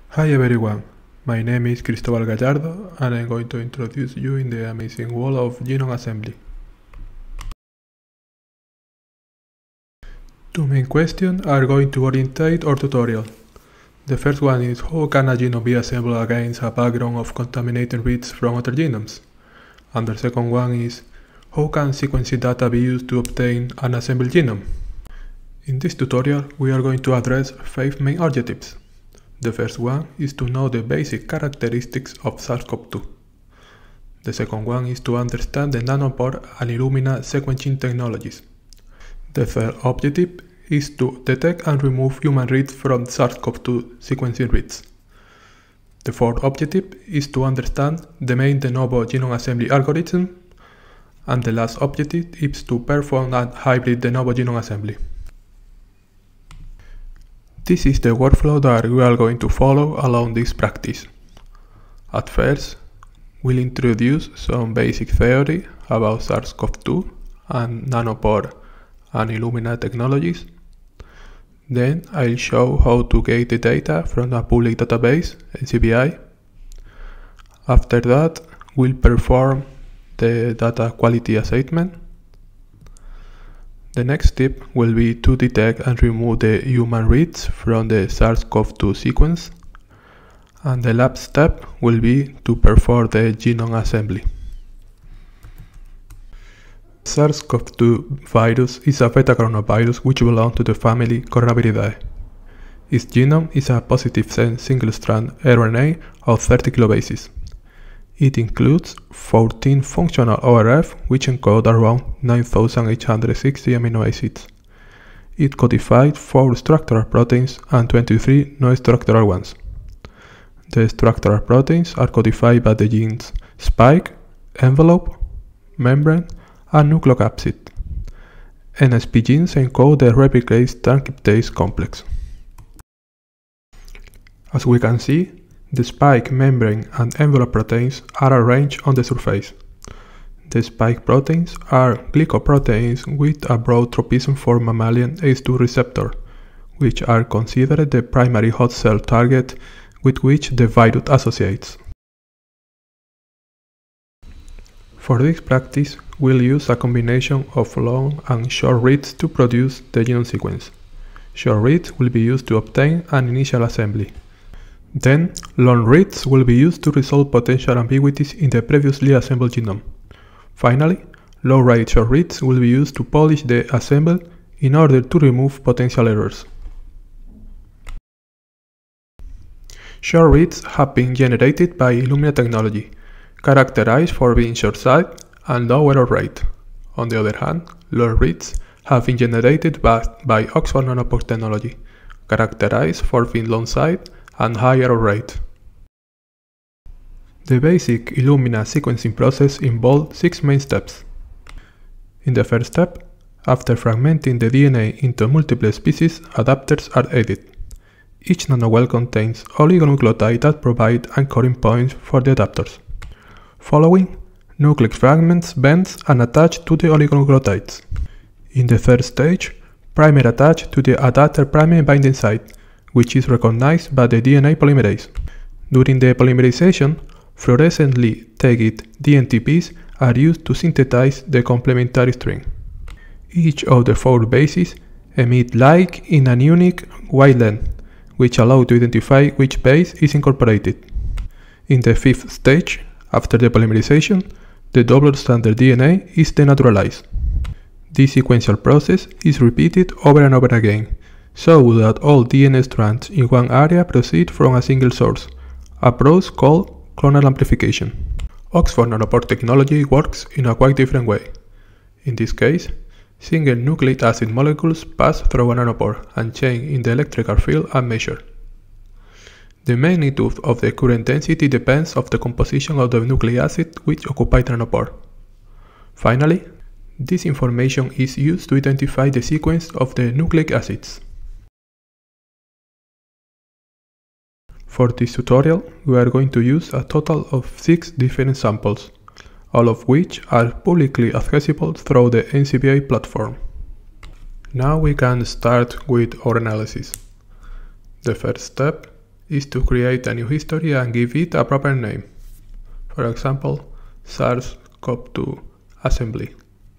Hi everyone, my name is Cristobal Gallardo and I'm going to introduce you in the amazing world of genome assembly. Two main questions are going to orientate our tutorial. The first one is how can a genome be assembled against a background of contaminated reads from other genomes? And the second one is how can sequencing data be used to obtain an assembled genome? In this tutorial we are going to address 5 main objectives. The first one is to know the basic characteristics of SARS-CoV-2. The second one is to understand the nanopore and Illumina sequencing technologies. The third objective is to detect and remove human reads from SARS-CoV-2 sequencing reads. The fourth objective is to understand the main de novo genome assembly algorithm. And the last objective is to perform a hybrid de novo genome assembly. This is the workflow that we are going to follow along this practice. At first, we'll introduce some basic theory about SARS-CoV-2 and nanopore and Illumina technologies. Then I'll show how to get the data from a public database, NCBI. After that, we'll perform the data quality assessment. The next step will be to detect and remove the human reads from the SARS-CoV-2 sequence, and the last step will be to perform the genome assembly. SARS-CoV-2 virus is a beta-coronavirus which belongs to the family Coronaviridae. Its genome is a positive-sense single-strand RNA of 30 kilobases. It includes 14 functional ORF which encode around 9,860 amino acids. It codified 4 structural proteins and 23 non-structural ones. The structural proteins are codified by the genes spike, envelope, membrane, and nucleocapsid. NSP genes encode the replicase transcriptase complex. As we can see, the spike, membrane, and envelope proteins are arranged on the surface. The spike proteins are glycoproteins with a broad tropism for mammalian ACE2 receptor, which are considered the primary host cell target with which the virus associates. For this practice, we'll use a combination of long and short reads to produce the genome sequence. Short reads will be used to obtain an initial assembly. Then, long reads will be used to resolve potential ambiguities in the previously assembled genome. Finally, low-rate short reads will be used to polish the assemble in order to remove potential errors. Short reads have been generated by Illumina technology, characterized for being short-sighted and low error rate. On the other hand, long reads have been generated by Oxford Nanopore technology, characterized for being long-sighted and high error rate. The basic Illumina sequencing process involves 6 main steps. In the first step, after fragmenting the DNA into multiple species, adapters are added. Each nanowell contains oligonucleotides that provide anchoring points for the adapters. Following, nucleic fragments bend and attach to the oligonucleotides. In the third stage, primer attached to the adapter primary binding site, which is recognized by the DNA polymerase. During the polymerization, fluorescently tagged dNTPs are used to synthesize the complementary string. Each of the 4 bases emit light in a unique wavelength, which allows to identify which base is incorporated. In the 5th stage, after the polymerization, the double-stranded DNA is denaturalized. This sequential process is repeated over and over again, so that all DNA strands in one area proceed from a single source, a process called clonal amplification. Oxford Nanopore technology works in a quite different way. In this case, single nucleic acid molecules pass through a nanopore and change in the electrical field and measure. The magnitude of the current density depends on the composition of the nucleic acid which occupies the nanopore. Finally, this information is used to identify the sequence of the nucleic acids. For this tutorial, we are going to use a total of 6 different samples, all of which are publicly accessible through the NCBI platform. Now we can start with our analysis. The first step is to create a new history and give it a proper name. For example, SARS-CoV-2 assembly.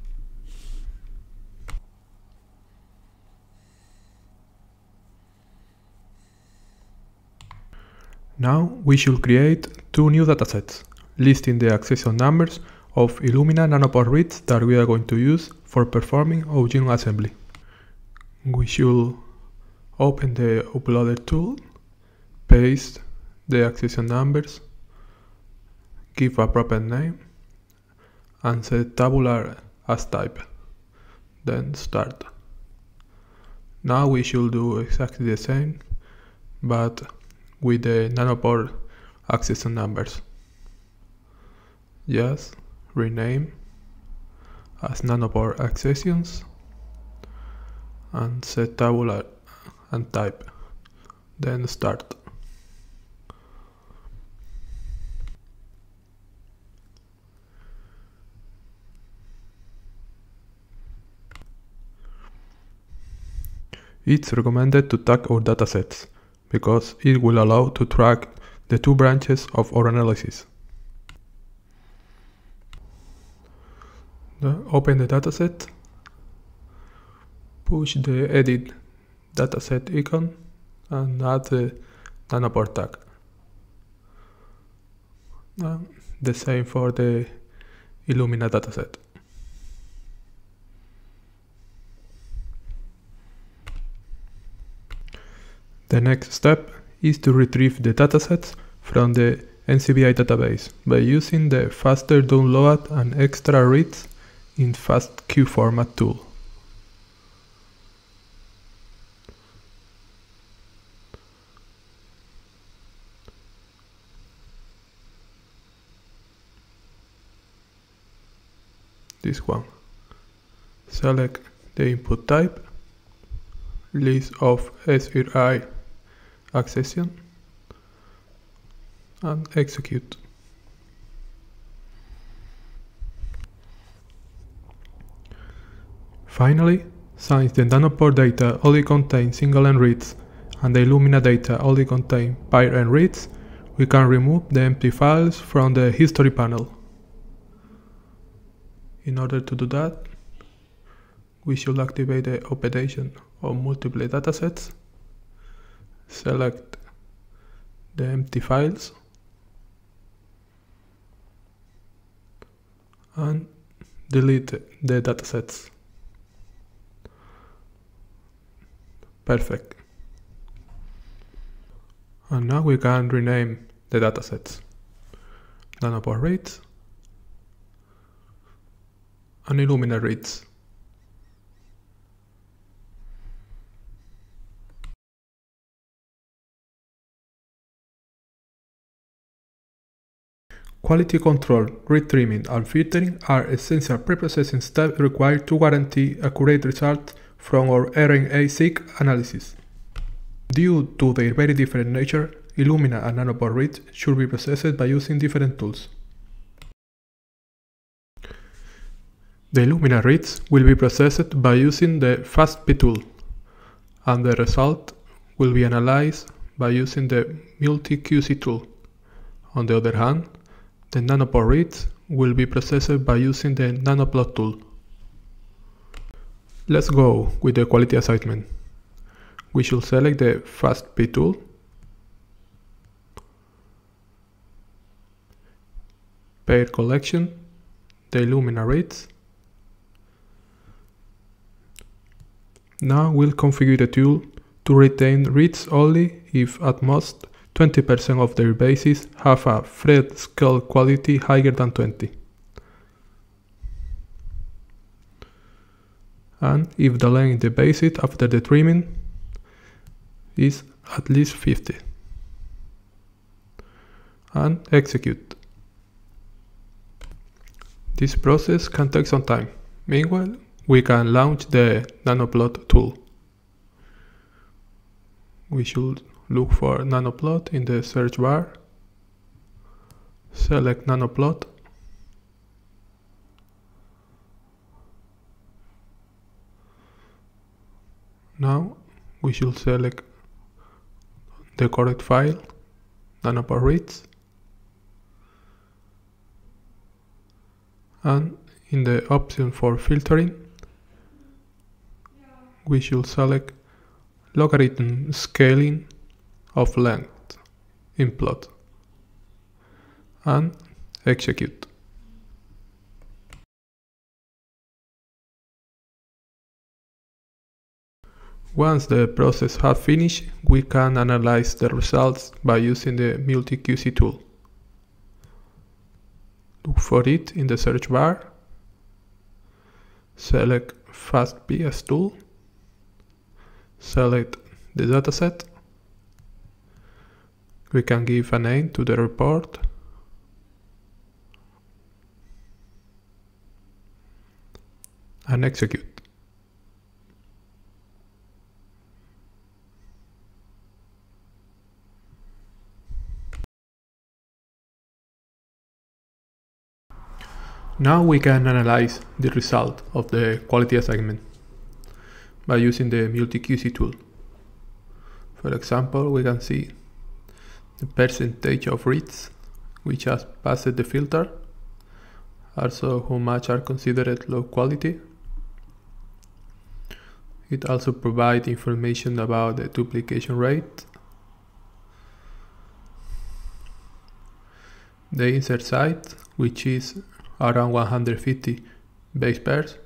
Now we should create two new datasets, listing the accession numbers of Illumina nanopore reads that we are going to use for performing whole genome assembly. We should open the uploader tool, paste the accession numbers, give a proper name, and set tabular as type. Then start. Now we should do exactly the same, but with the nanopore accession numbers. Just rename as nanopore accessions and set tabular and type. Then start. It's recommended to tag our datasets, because it will allow to track the two branches of our analysis. Now open the dataset, push the edit dataset icon and add the nanopore tag. Now, the same for the Illumina dataset. The next step is to retrieve the datasets from the NCBI database by using the faster download and extra reads in FASTQ format tool. This one. Select the input type, list of SRI accession, and execute. Finally, since the nanopore data only contain single-end reads and the Illumina data only contain pair-end reads, we can remove the empty files from the history panel. In order to do that, we should activate the operation of multiple datasets, select the empty files, and delete the datasets. Perfect. And now we can rename the datasets. Nanopore reads and Illumina reads. Quality control, read trimming, and filtering are essential preprocessing steps required to guarantee accurate results from our RNA-seq analysis. Due to their very different nature, Illumina and nanopore reads should be processed by using different tools. The Illumina reads will be processed by using the FastP tool, and the result will be analyzed by using the MultiQC tool. On the other hand, the nanopore reads will be processed by using the Nanoplot tool. Let's go with the quality assignment. We should select the FastP tool, pair collection, the Illumina reads. Now we'll configure the tool to retain reads only if at most 20% of their bases have a Phred scale quality higher than 20. And if the length in the basis after the trimming is at least 50. And execute. This process can take some time. Meanwhile, we can launch the Nanoplot tool. We should look for Nanoplot in the search bar, select Nanoplot, now we should select the correct file, nanopore reads, and in the option for filtering, we should select logarithm scaling of length in plot and execute. Once the process has finished, we can analyze the results by using the MultiQC tool. Look for it in the search bar, select FastP tool, select the dataset. We can give a name to the report, and execute. Now we can analyze the result of the quality assignment by using the MultiQC tool. For example, we can see the percentage of reads which has passed the filter, also how much are considered low quality. It also provides information about the duplication rate, the insert size, which is around 150 base pairs,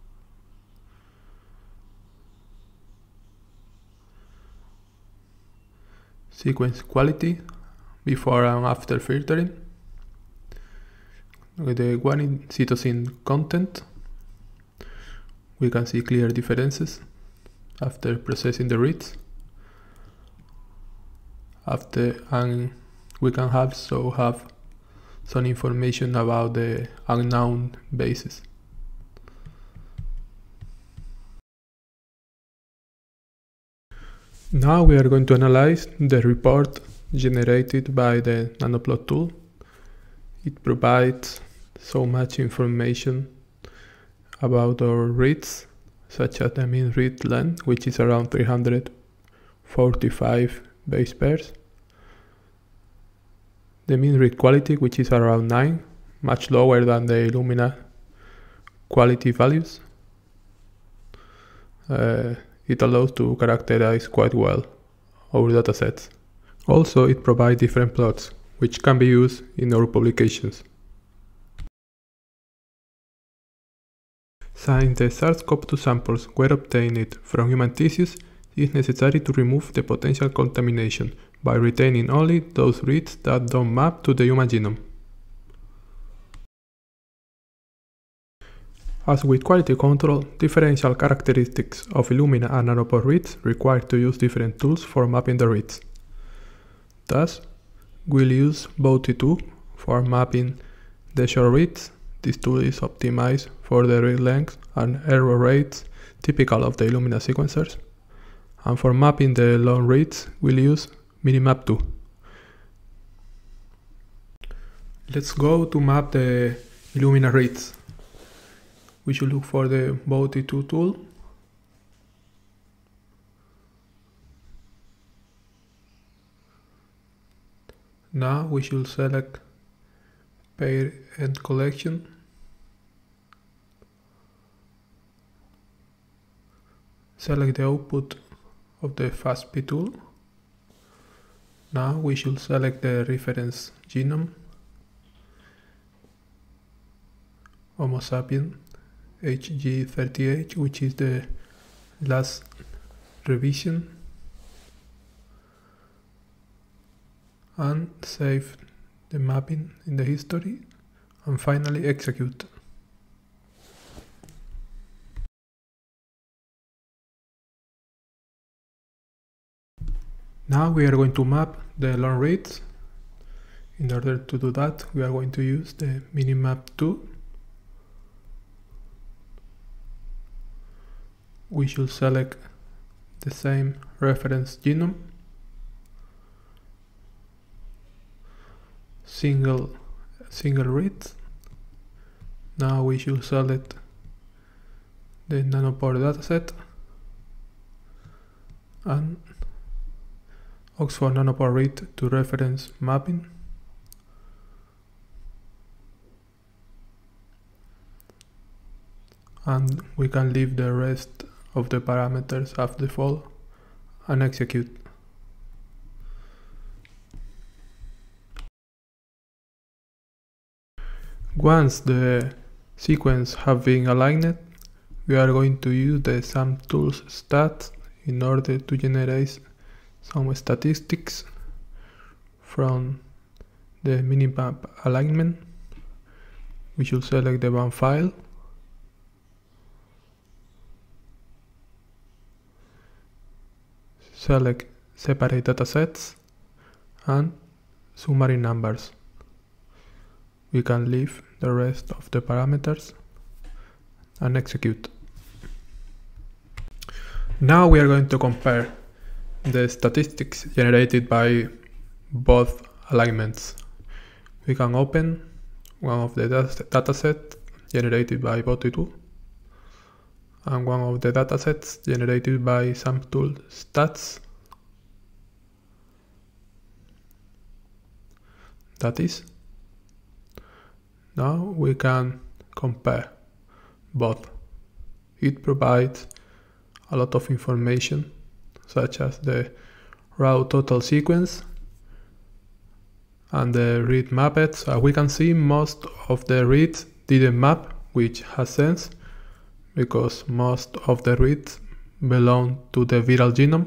sequence quality before and after filtering, with the guanine cytosine content. We can see clear differences after processing the reads. And we can also have some information about the unknown bases. Now we are going to analyze the report generated by the Nanoplot tool. It provides so much information about our reads, such as the mean read length, which is around 345 base pairs. The mean read quality, which is around 9, much lower than the Illumina quality values. It allows to characterize quite well our datasets. Also, it provides different plots, which can be used in our publications. Since the SARS-CoV-2 samples were obtained from human tissues, it is necessary to remove the potential contamination by retaining only those reads that don't map to the human genome. As with quality control, differential characteristics of Illumina and Nanopore reads require to use different tools for mapping the reads. Thus, we'll use Bowtie2 for mapping the short reads. This tool is optimized for the read length and error rates typical of the Illumina sequencers. And for mapping the long reads, we'll use Minimap2. Let's go to map the Illumina reads. We should look for the Bowtie2 tool. Now we should select Pair and Collection. Select the output of the FastP tool. Now we should select the reference genome, Homo sapiens HG38, which is the last revision, and save the mapping in the history, and finally execute. Now we are going to map the long reads. In order to do that, we are going to use the Minimap2. We should select the same reference genome, single reads. Now we should select the Nanopore dataset and Oxford Nanopore read to reference mapping. And we can leave the rest of the parameters as default and execute. Once the sequence have been aligned, we are going to use the SumTools stats in order to generate some statistics from the minimap alignment. We should select the BAM file. Select separate datasets and summary numbers. We can leave the rest of the parameters and execute. Now we are going to compare the statistics generated by both alignments. We can open one of the datasets generated by Botty2 and one of the datasets generated by SumTools stats. That is. Now we can compare both. It provides a lot of information, such as the raw total sequence and the read mapped. As we can see, most of the reads didn't map, which has sense because most of the reads belong to the viral genome.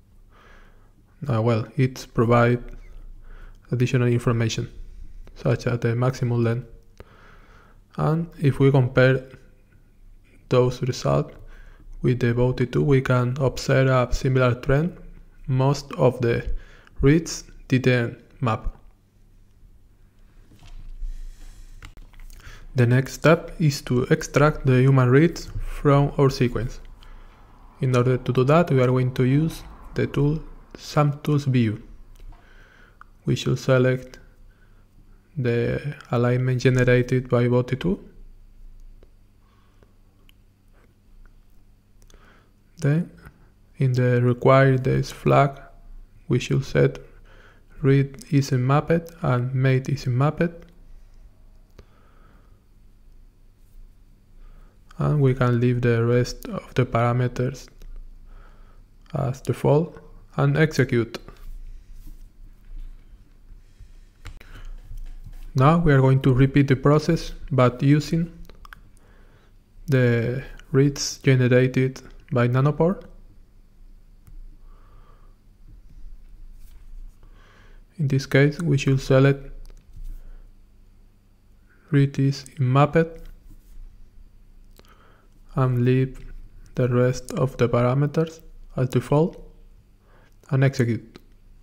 Well, it provides additional information, such as the maximum length. And if we compare those results with the Botty2, we can observe a similar trend. Most of the reads didn't map. The next step is to extract the human reads from our sequence. In order to do that, we are going to use the tool SumTools View. We should select the alignment generated by Botty2. Then, in the required days flag, we should set read isn't mapped and mate isn't mapped. And we can leave the rest of the parameters as default and execute. Now we are going to repeat the process, but using the reads generated by Nanopore. In this case, we should select read is mapped and leave the rest of the parameters as default and execute.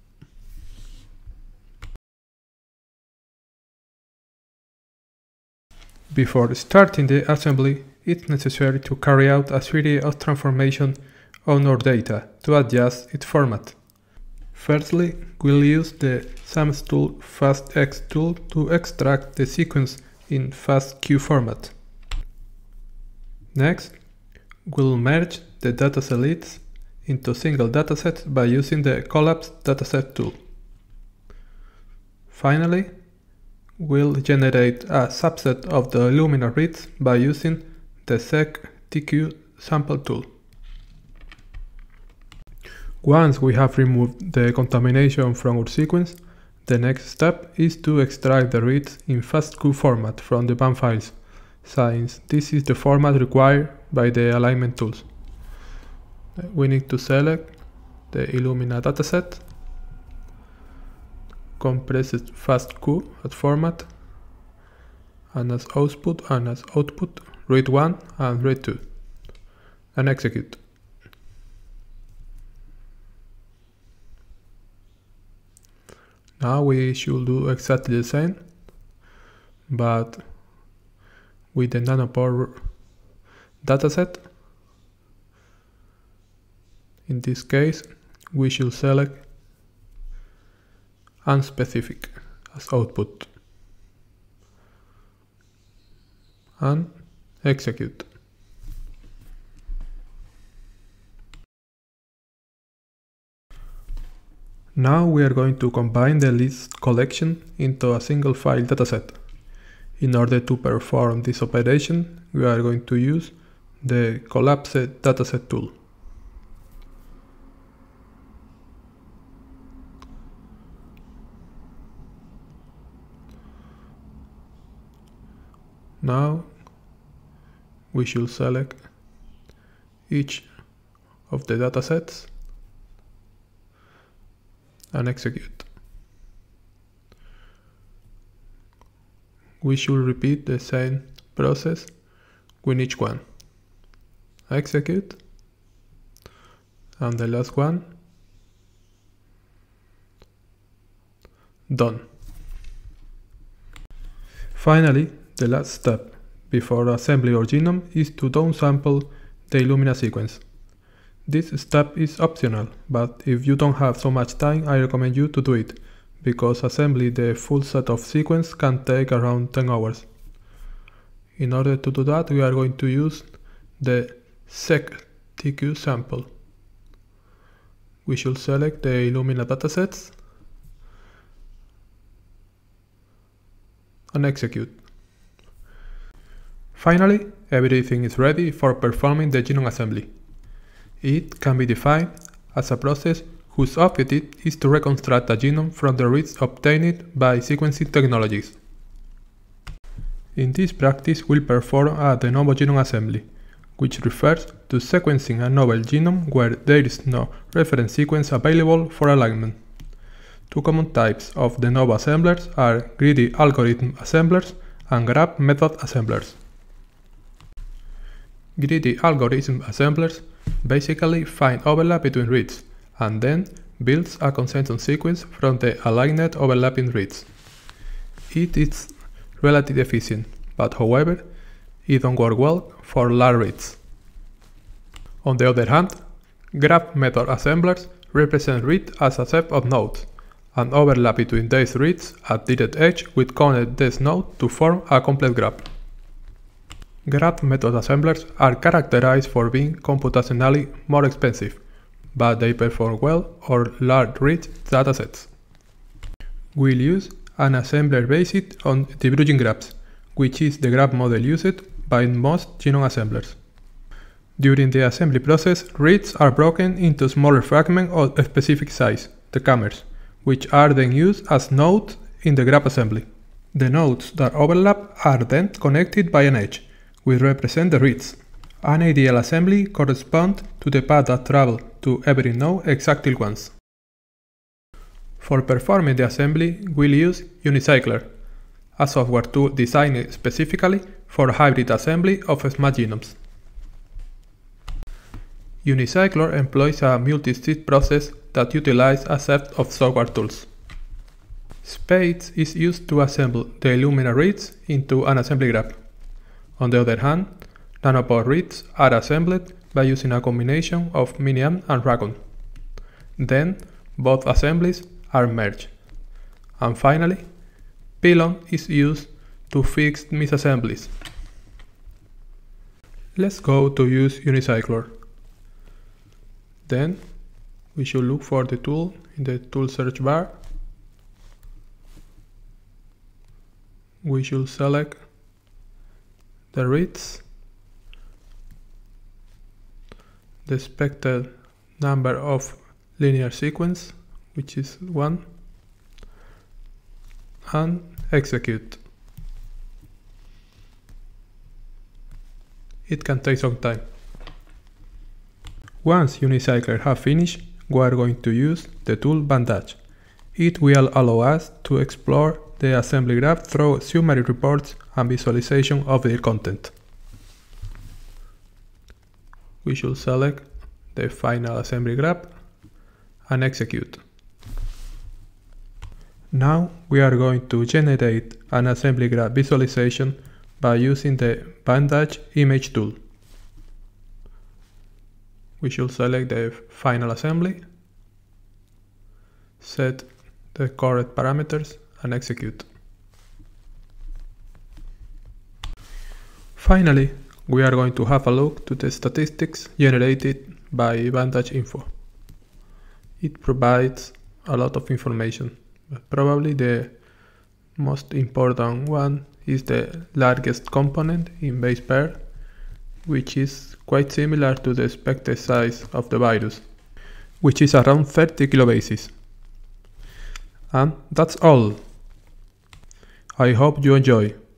Before starting the assembly, it's necessary to carry out a series of transformations on our data to adjust its format. Firstly, we'll use the SumTools FastX tool to extract the sequence in FASTQ format. Next, we'll merge the dataset leads into single datasets by using the Collapse Dataset tool. Finally, we'll generate a subset of the Illumina reads by using the SecTQ sample tool. Once we have removed the contamination from our sequence, the next step is to extract the reads in FASTQ format from the BAM files, since this is the format required by the alignment tools. We need to select the Illumina dataset, compress it FASTQ as format, and as output read 1 and read 2, and execute. Now we should do exactly the same, but with the Nanopore dataset. In this case, we should select unspecific as output and execute. Now we are going to combine the list collection into a single file dataset. In order to perform this operation, we are going to use the Collapsed Dataset tool. Now we should select each of the datasets and execute. We should repeat the same process with each one. Execute, and the last one, done. Finally, the last step before assembly our genome is to downsample the Illumina sequence. This step is optional, but if you don't have so much time, I recommend you to do it, because assembling the full set of sequence can take around 10 hours. In order to do that, we are going to use the seq-tq sample. We should select the Illumina datasets and execute. Finally, everything is ready for performing the genome assembly. It can be defined as a process whose objective is to reconstruct a genome from the reads obtained by sequencing technologies. In this practice, we'll perform a de novo genome assembly, which refers to sequencing a novel genome where there is no reference sequence available for alignment. Two common types of de novo assemblers are greedy algorithm assemblers and grab method assemblers. Greedy algorithm assemblers basically find overlap between reads and then builds a consensus sequence from the aligned overlapping reads. It is relatively efficient, but however, it don't work well for large reads. On the other hand, grab method assemblers represent read as a set of nodes, and overlap between these reads at direct edge will connect this node to form a complete graph. Graph method assemblers are characterized for being computationally more expensive, but they perform well on large rich datasets. We'll use an assembler based on diverging graphs, which is the graph model used by most genome assemblers. During the assembly process, reads are broken into smaller fragments of a specific size, the kamers, which are then used as nodes in the graph assembly. The nodes that overlap are then connected by an edge, which represent the reads. An ideal assembly corresponds to the path that travels to every node exactly once. For performing the assembly, we'll use Unicycler, a software tool designed specifically for hybrid assembly of smart genomes. Unicycler employs a multi-step process that utilizes a set of software tools. Spades is used to assemble the Illumina reads into an assembly graph. On the other hand, nanopore reads are assembled by using a combination of Miniam and Raccoon. Then, both assemblies are merged. And finally, Pilon is used to fix misassemblies. Let's go to use Unicycler. Then, we should look for the tool in the tool search bar. We should select the reads, the expected number of linear sequence, which is 1, and execute. It can take some time. Once Unicycler have finished, we are going to use the tool Bandage. It will allow us to explore the assembly graph through summary reports and visualization of the content. We should select the final assembly graph and execute. Now we are going to generate an assembly graph visualization by using the Bandage image tool. We should select the final assembly, set the correct parameters and execute. Finally, we are going to have a look to the statistics generated by Bandage Info. It provides a lot of information. But probably the most important one is the largest component in base pair, which is quite similar to the expected size of the virus, which is around 30 kilobases. And that's all. I hope you enjoy.